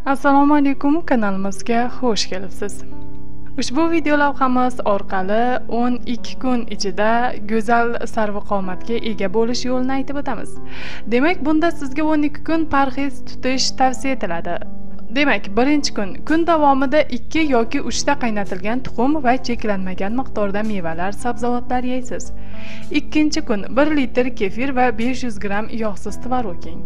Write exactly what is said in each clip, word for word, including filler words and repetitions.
Assalomu alaykum, kanalimizga xush kelibsiz. Ushbu video lavhamiz orqali o'n ikki kun ichida go'zal sarvqomatga ega bo'lish yo'lini aytib o'tamiz. Demak, bunda sizga o'n ikki kun parhez tutish tavsiya etiladi. Demak, birinchi kun kun davomida ikki yoki uch ta qaynatilgan tuxum va cheklanmagan miqdorda mevalar, sabzavotlar yeysiz. Ikkinchi kun bir litr kefir va besh yuz gramm yog'siz tvorog yeng.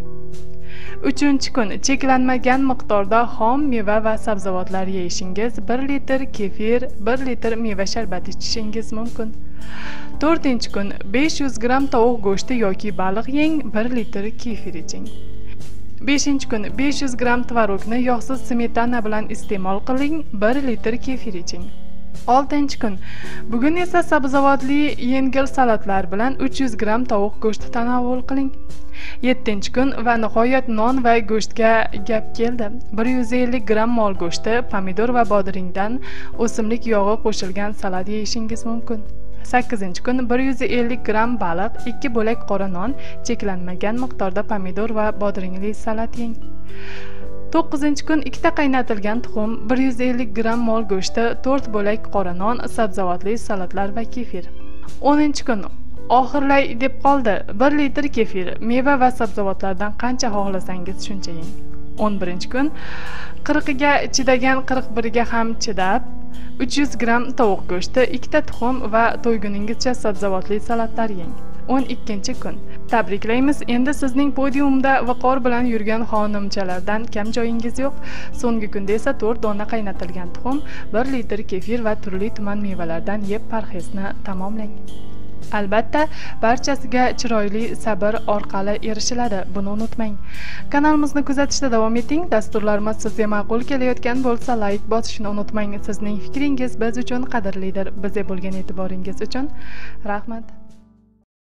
Uchinchi kun cheklanmagan miqdorda xom meva va sabzavotlar yeyishingiz, bir litr kefir, bir litr meva sharbati ichishingiz mumkin. To'rtinchi kun besh yuz gramm tovuq go'shti yoki baliq yeng, bir litr kefir iching. beshinchi kun besh yuz gramm tvorogni yog'siz smetana bilan iste'mol qiling, bir litr kefir iching. oltinchi kun bugun esa sabzavotli yengil salatlar bilan uch yuz gramm tovuq go'shti tanovul qiling. yettinchi kun va nihoyat non va go'shtga gap keldi. bir yuz ellik gramm mol go'shti, pomidor va bodringdan o'simlik yog'i qo'shilgan salat yeyishingiz mumkin. sakkizinchi kun bir yuz ellik gramm baliq, ikki bo'lak qora non, cheklanmagan miqdorda pomidor va bodringli salat yeng. to'qqizinchi kun ikkita qaynatilgan tuxum, bir yuz ellik gramm mol go'shti, to'rt bo'lak qora non, sabzavotli salatlar va kefir. o'ninchi kun oxirlay deb qoldi. bir litr kefir, meva va sabzavotlardan qancha xohlasangiz shuncha yeng. o'n birinchi kun qirqiga chidagan qirq birga ham chidab, uch yuz gramm tovuq go'shti, ikkita tuxum va to'yguningizcha sabzavotli salatlar yeng. o'n ikkinchi kun tabriklaymiz, endi sizning podiumda viqor bilan yurgan xonimchalardan kam joyingiz yo'q. So'nggi kunda esa to'rt dona qaynatilgan tuxum, bir litr kefir va turli tuman mevalardan yeb parhezni tamomlang. Albatta, barchasiga chiroyli sabr orqali erishiladi, buni unutmang. Kanalimizni kuzatishda davom eting. Dasturlarimiz sizga ma'qul kelayotgan bo'lsa, like bosishni unutmang. Sizning fikringiz biz uchun qadrlidir. Bizga bo'lgan e'tiboringiz uchun rahmat.